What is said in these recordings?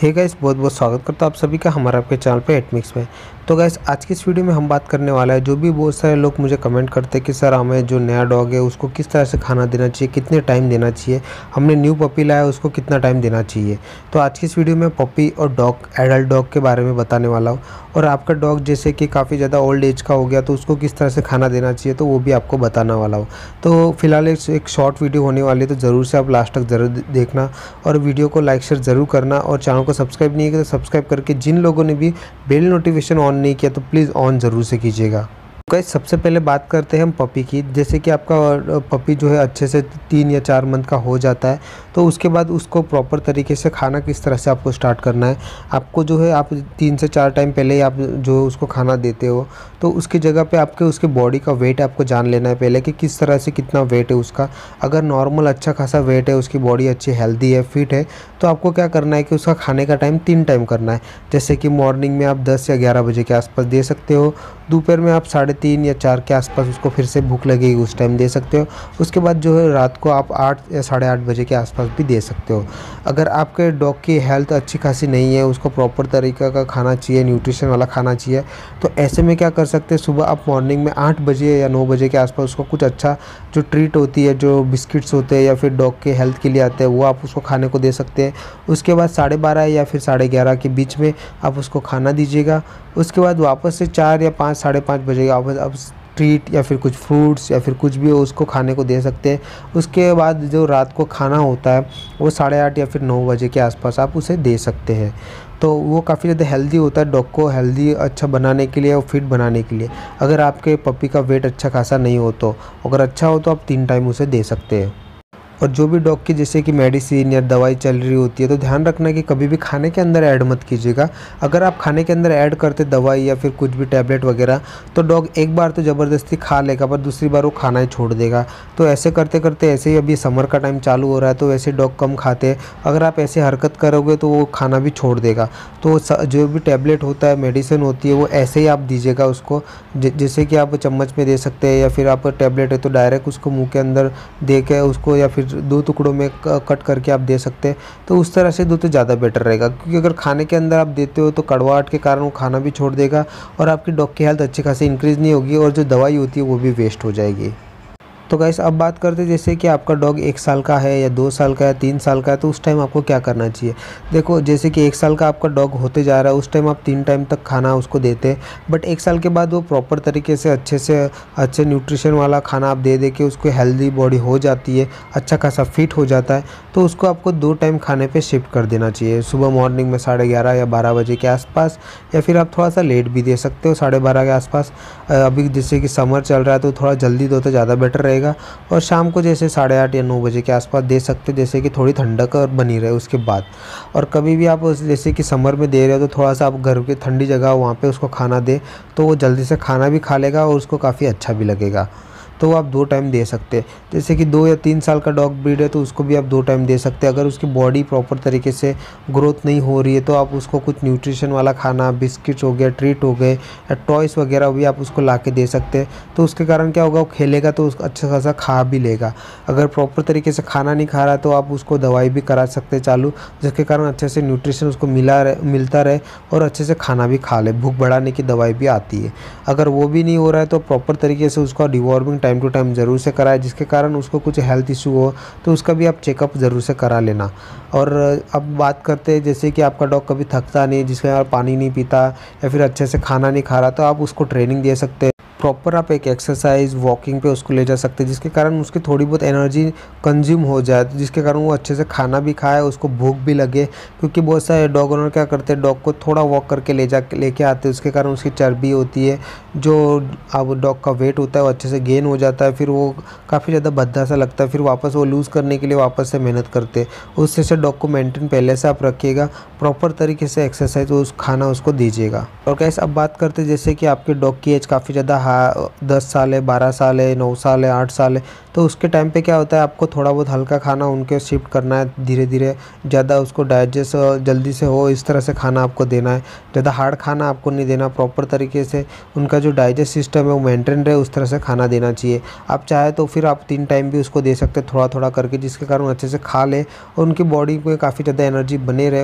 Hey guys, बहुत बहुत स्वागत करता हूँ आप सभी का हमारा आपके चैनल पे एटमिक्स में। तो गाइस, आज की इस वीडियो में हम बात करने वाला है, जो भी बहुत सारे लोग मुझे कमेंट करते हैं कि सर हमें जो नया डॉग है उसको किस तरह से खाना देना चाहिए, कितने टाइम देना चाहिए, हमने न्यू पपी लाया है उसको कितना टाइम देना चाहिए। तो आज की इस वीडियो में पपी और डॉग, एडल्ट डॉग के बारे में बताने वाला हूँ। और आपका डॉग जैसे कि काफ़ी ज़्यादा ओल्ड एज का हो गया तो उसको किस तरह से खाना देना चाहिए, तो वो भी आपको बताना वाला हूँ। तो फिलहाल एक शॉर्ट वीडियो होने वाली है, तो ज़रूर से आप लास्ट तक ज़रूर देखना और वीडियो को लाइक शेयर ज़रूर करना। और चैनल को सब्सक्राइब नहीं किया तो सब्सक्राइब करके, जिन लोगों ने भी बेल नोटिफिकेशन ऑन नहीं किया तो प्लीज़ ऑन ज़रूर से कीजिएगा। गाइस, सबसे पहले बात करते हैं हम पपी की। जैसे कि आपका पपी जो है अच्छे से 3 या 4 मंथ का हो जाता है, तो उसके बाद उसको प्रॉपर तरीके से खाना किस तरह से आपको स्टार्ट करना है। आपको जो है, आप 3 से 4 टाइम पहले ही आप जो उसको खाना देते हो, तो उसकी जगह पे आपके उसके बॉडी का वेट आपको जान लेना है पहले कि किस तरह से कितना वेट है उसका। अगर नॉर्मल अच्छा खासा वेट है, उसकी बॉडी अच्छी हेल्दी है, फिट है, तो आपको क्या करना है कि उसका खाने का टाइम 3 टाइम करना है। जैसे कि मॉर्निंग में आप 10 या 11 बजे के आसपास दे सकते हो, दोपहर में आप 3:30 या 4 के आसपास उसको फिर से भूख लगेगी उस टाइम दे सकते हो। उसके बाद जो है रात को आप 8 या 8:30 बजे के आसपास भी दे सकते हो। अगर आपके डॉग की हेल्थ अच्छी खासी नहीं है, उसको प्रॉपर तरीक़ा का खाना चाहिए, न्यूट्रिशन वाला खाना चाहिए, तो ऐसे में क्या कर सकते हैं, सुबह आप मॉर्निंग में 8 बजे या 9 बजे के आसपास उसको कुछ अच्छा जो ट्रीट होती है, जो बिस्किट्स होते हैं या फिर डॉग के हेल्थ के लिए आते हैं, वो आप उसको खाने को दे सकते हैं। उसके बाद 12:30 या फिर 11:30 के बीच में आप उसको खाना दीजिएगा। उसके बाद वापस से 4 या 5, 5:30 बजे वापस आप ट्रीट या फिर कुछ फ्रूट्स या फिर कुछ भी हो उसको खाने को दे सकते हैं। उसके बाद जो रात को खाना होता है वो 8:30 या फिर 9 बजे के आसपास आप उसे दे सकते हैं। तो वो काफ़ी ज़्यादा हेल्दी होता है डॉग को हेल्दी अच्छा बनाने के लिए और फिट बनाने के लिए। अगर आपके पपी का वेट अच्छा खासा नहीं हो तो, अगर अच्छा हो तो आप 3 टाइम उसे दे सकते हैं। और जो भी डॉग की जैसे कि मेडिसिन या दवाई चल रही होती है, तो ध्यान रखना कि कभी भी खाने के अंदर ऐड मत कीजिएगा। अगर आप खाने के अंदर ऐड करते दवाई या फिर कुछ भी टैबलेट वगैरह, तो डॉग एक बार तो ज़बरदस्ती खा लेगा, पर दूसरी बार वो खाना ही छोड़ देगा। तो ऐसे करते करते, ऐसे ही अभी समर का टाइम चालू हो रहा है तो वैसे डॉग कम खाते हैं, अगर आप ऐसे हरकत करोगे तो वो खाना भी छोड़ देगा। तो जो भी टैबलेट होता है, मेडिसिन होती है, वो ऐसे ही आप दीजिएगा उसको। जैसे कि आप चम्मच में दे सकते हैं या फिर आप टैबलेट है तो डायरेक्ट उसको मुँह के अंदर दे के उसको, या फिर 2 टुकड़ों में कट करके आप दे सकते हैं। तो उस तरह से दो तो ज़्यादा बेटर रहेगा, क्योंकि अगर खाने के अंदर आप देते हो तो कड़वाहट के कारण वो खाना भी छोड़ देगा और आपकी डॉग की हेल्थ अच्छी खासी इंक्रीज़ नहीं होगी और जो दवाई होती है वो भी वेस्ट हो जाएगी। तो गाइस, अब बात करते हैं जैसे कि आपका डॉग 1 साल का है या 2 साल का है, 3 साल का है, तो उस टाइम आपको क्या करना चाहिए। देखो, जैसे कि 1 साल का आपका डॉग होते जा रहा है, उस टाइम आप 3 टाइम तक खाना उसको देते हैं। बट 1 साल के बाद वो प्रॉपर तरीके से अच्छे न्यूट्रिशन वाला खाना आप दे के उसको हेल्दी बॉडी हो जाती है, अच्छा खासा फिट हो जाता है, तो उसको आपको 2 टाइम खाने पर शिफ्ट कर देना चाहिए। सुबह मॉर्निंग में 11:30 या 12 बजे के आसपास, या फिर आप थोड़ा सा लेट भी दे सकते हो, 12:30 के आसपास। अभी जैसे कि समर चल रहा है तो थोड़ा जल्दी दो तो ज़्यादा बेटर रहेगा। और शाम को जैसे 8:30 या 9 बजे के आसपास दे सकते हैं, जैसे कि थोड़ी ठंडक और बनी रहे उसके बाद। और कभी भी आप जैसे कि समर में दे रहे हो तो थोड़ा सा आप घर के ठंडी जगह वहाँ पे उसको खाना दें, तो वो जल्दी से खाना भी खा लेगा और उसको काफ़ी अच्छा भी लगेगा। तो आप 2 टाइम दे सकते हैं। जैसे कि 2 या 3 साल का डॉग ब्रीड है तो उसको भी आप 2 टाइम दे सकते हैं। अगर उसकी बॉडी प्रॉपर तरीके से ग्रोथ नहीं हो रही है तो आप उसको कुछ न्यूट्रिशन वाला खाना, बिस्किट्स हो गया, ट्रीट हो गए या टॉयज़ वगैरह भी आप उसको ला के दे सकते हैं। तो उसके कारण क्या होगा, वो खेलेगा तो उसको अच्छा खासा खा भी लेगा। अगर प्रॉपर तरीके से खाना नहीं खा रहा तो आप उसको दवाई भी करा सकते हैं चालू, जिसके कारण अच्छे से न्यूट्रिशन उसको मिलता रहे और अच्छे से खाना भी खा ले। भूख बढ़ाने की दवाई भी आती है। अगर वो भी नहीं हो रहा है तो प्रॉपर तरीके से उसका डिवॉर्मिंग टाइम टू टाइम ज़रूर से कराएं, जिसके कारण उसको कुछ हेल्थ इशू हो तो उसका भी आप चेकअप ज़रूर से करा लेना। और अब बात करते हैं जैसे कि आपका डॉग कभी थकता नहीं, जिसके कारण पानी नहीं पीता या फिर अच्छे से खाना नहीं खा रहा, तो आप उसको ट्रेनिंग दे सकते हैं। प्रॉपर आप एक एक्सरसाइज वॉकिंग पे उसको ले जा सकते हैं, जिसके कारण उसकी थोड़ी बहुत एनर्जी कंज्यूम हो जाए, तो जिसके कारण वो अच्छे से खाना भी खाए, उसको भूख भी लगे। क्योंकि बहुत सारे डॉग ओनर क्या करते हैं, डॉग को थोड़ा वॉक करके लेके आते हैं, उसके कारण उसकी चर्बी होती है, जो अब डॉग का वेट होता है वो अच्छे से गेन हो जाता है, फिर वो काफ़ी ज़्यादा भद्दा सा लगता है, फिर वापस वो लूज़ करने के लिए वापस से मेहनत करते हैं। उससे से डॉग को मेंटेन पहले से आप रखिएगा, प्रॉपर तरीके से एक्सरसाइज उस खाना उसको दीजिएगा। और कैसे अब बात करते हैं जैसे कि आपके डॉग की एज काफ़ी ज़्यादा 10 साल है, 12 साल है, 9 साल है, 8 साल है, तो उसके टाइम पे क्या होता है, आपको थोड़ा बहुत हल्का खाना उनके शिफ्ट करना है धीरे धीरे, ज़्यादा उसको डाइजेस्ट जल्दी से हो इस तरह से खाना आपको देना है। ज़्यादा हार्ड खाना आपको नहीं देना, प्रॉपर तरीके से उनका जो डाइजेस्ट सिस्टम है वो मेंटेन रहे उस तरह से खाना देना चाहिए। आप चाहे तो फिर आप 3 टाइम भी उसको दे सकते हैं थोड़ा थोड़ा करके, जिसके कारण अच्छे से खा ले और उनकी बॉडी में काफ़ी ज़्यादा एनर्जी बने रहे, उनकी हेल्थ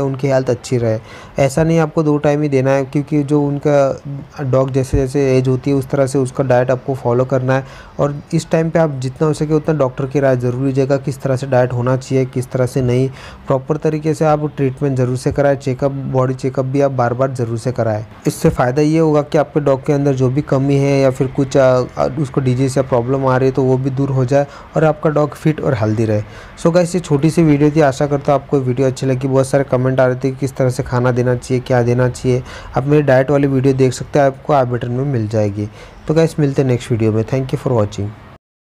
अच्छी रहे। ऐसा नहीं आपको 2 टाइम ही देना है, क्योंकि जो उनका डॉग जैसे-जैसे एज होती है उस तरह से उसका डाइट आपको फॉलो करना है। और इस टाइम पे आप जितना हो सके उतना डॉक्टर की राय ज़रूर लीजिएगा, किस तरह से डाइट होना चाहिए, किस तरह से नहीं। प्रॉपर तरीके से आप ट्रीटमेंट ज़रूर से कराएँ, चेकअप, बॉडी चेकअप भी आप बार-बार ज़रूर से कराएँ। इससे फ़ायदा ये होगा कि आपके डॉग के अंदर जो भी कमी है या फिर कुछ उसको डिजीज़ या प्रॉब्लम आ रही है तो वो भी दूर हो जाए और आपका डॉग फिट और हेल्दी रहे। सो गाइस, ये छोटी सी वीडियो थी, आशा करता हूँ आपको वीडियो अच्छी लगी। बहुत सारे कमेंट आ रहे थे कि किस तरह से खाना देना चाहिए, क्या देना चाहिए। आप मेरी डाइट वाली वीडियो देख सकते हैं, आपको आई बटन में मिल जाएगी। तो गाइस, मिलते हैं नेक्स्ट वीडियो में। Thank you for watching.